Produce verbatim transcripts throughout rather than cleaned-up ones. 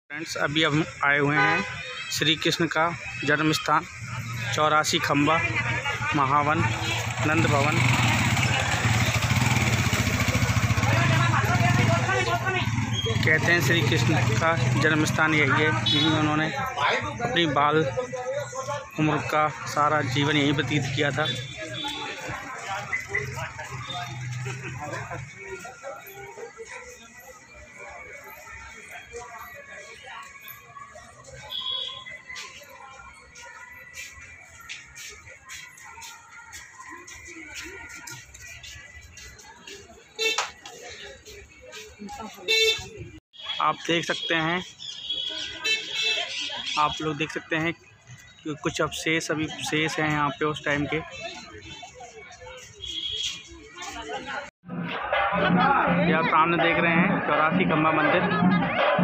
Friends, अभी हम आए हुए हैं श्री कृष्ण का जन्म स्थान चौरासी खंबा महावन नंद भवन। कहते हैं श्री कृष्ण का जन्म स्थान यही है। यहीं उन्होंने अपनी बाल उम्र का सारा जीवन यहीं व्यतीत किया था। आप देख सकते हैं, आप लोग देख सकते हैं कि कुछ अवशेष अभी शेष हैं यहाँ पे उस टाइम के। ये आप सामने देख रहे हैं चौरासी खंबा मंदिर।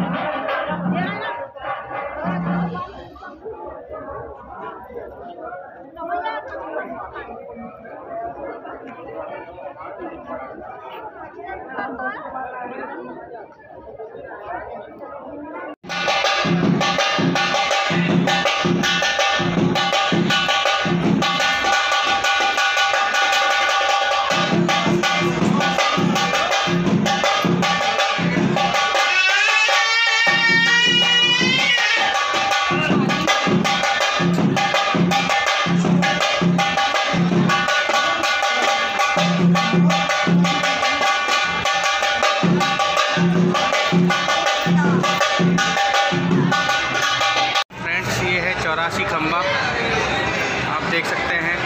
फ्रेंड्स, ये है चौरासी खंबा, आप देख सकते हैं।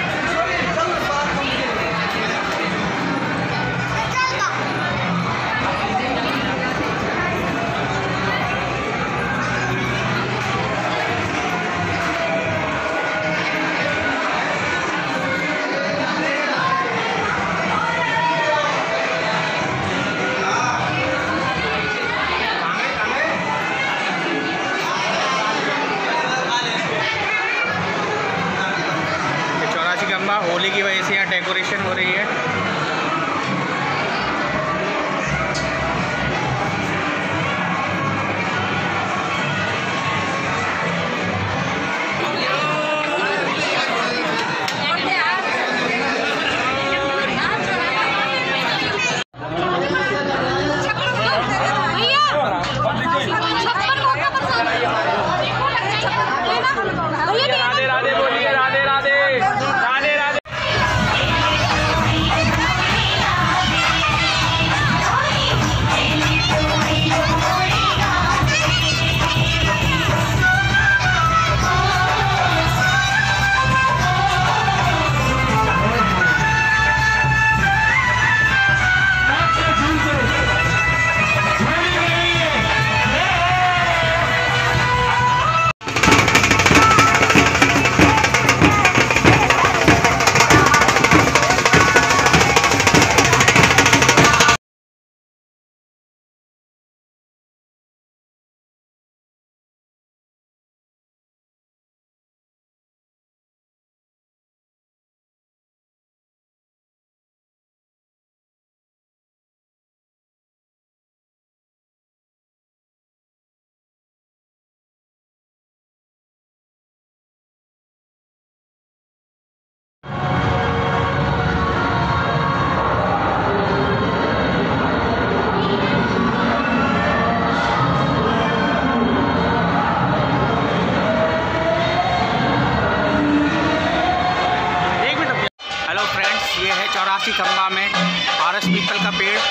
होली की वजह से यहाँ डेकोरेशन हो रही है। राधे राधे बोलिए, राधे राधे। ये है चौरासी खंबा में पारस पीपल का पेड़।